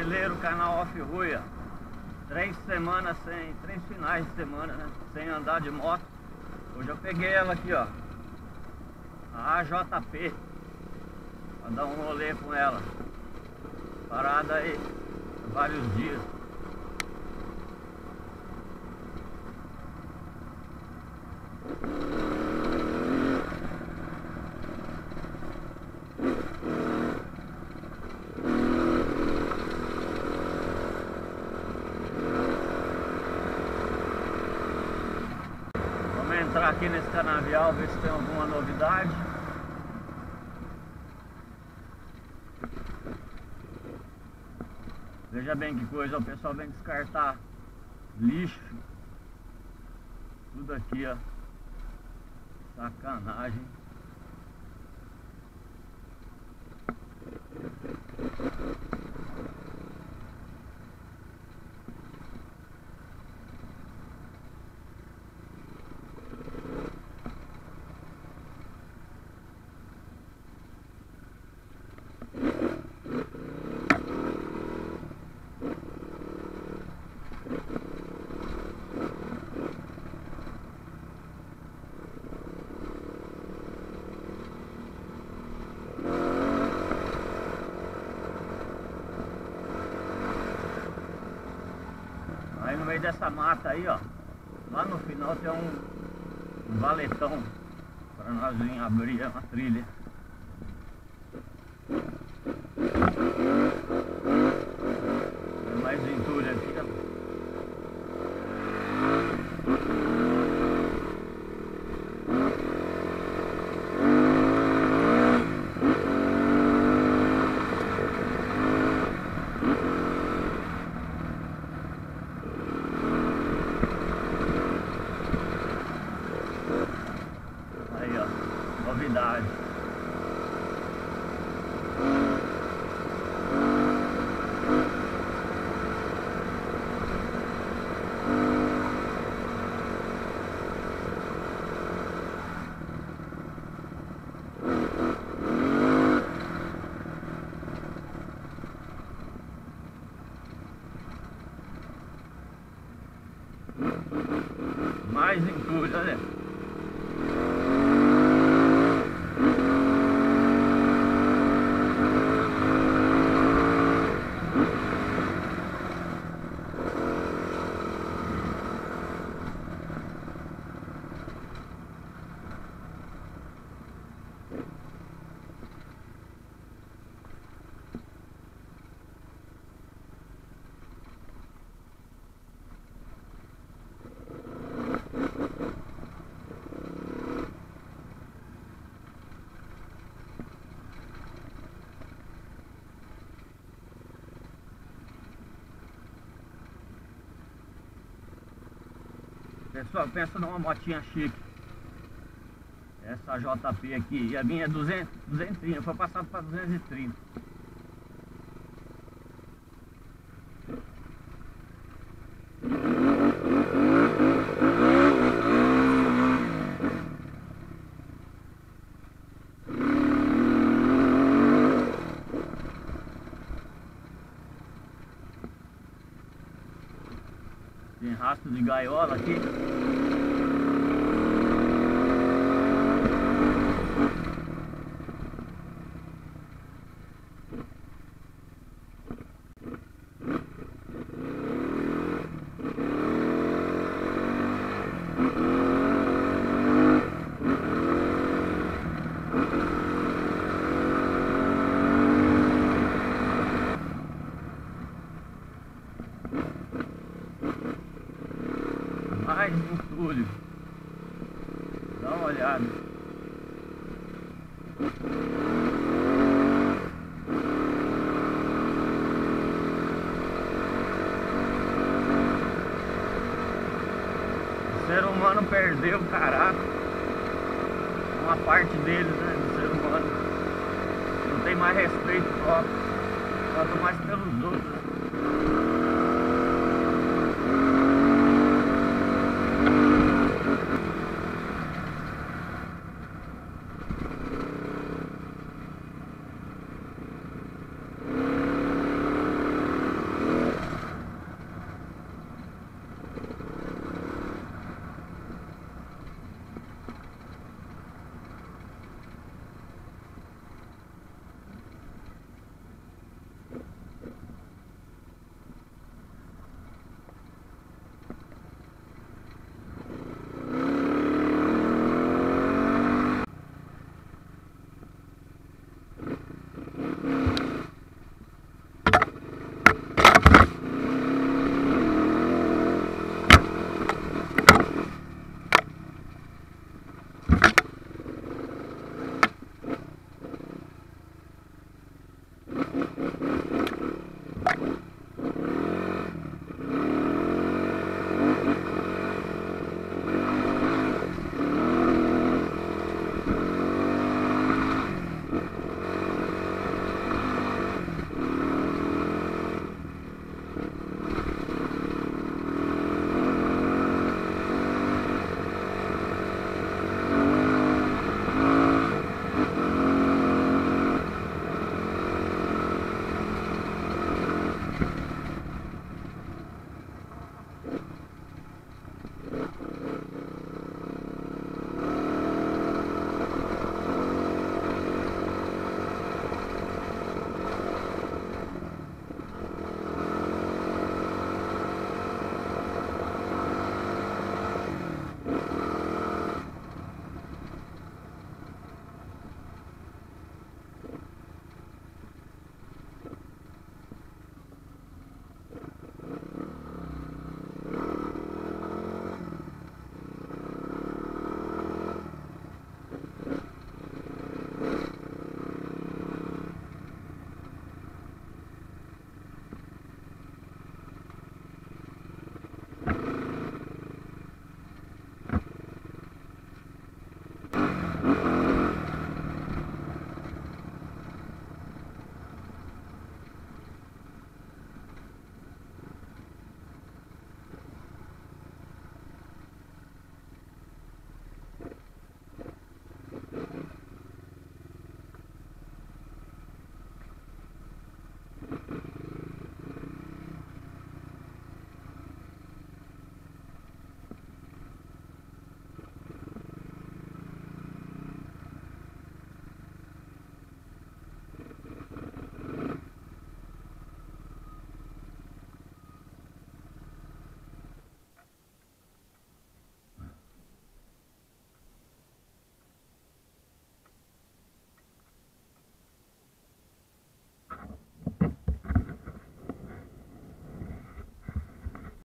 veleiro canal Off-Ruia. 3 finais de semana, né? Sem andar de moto. Hoje eu peguei ela aqui, ó, a AJP, pra dar um rolê com ela. Parada aí vários dias. Vamos entrar aqui nesse canavial, ver se tem alguma novidade. Veja bem que coisa, o pessoal vem descartar lixo. Tudo aqui, ó. Sacanagem. Aí no meio dessa mata aí, ó, lá no final tem um valetão para nós vir abrir uma trilha. Tem mais entulho aqui, ó. Aí, ó, novidade. Mais entulho, olha. Pessoal, pensa numa motinha chique. Essa JP aqui, e a minha é 230, foi passado para 230. Tem rastro de gaiola aqui. Mais entulho. Dá uma olhada. O ser humano perdeu o caráter. Uma parte deles, né, do ser humano. Não tem mais respeito próprio, quanto mais pelos outros, né?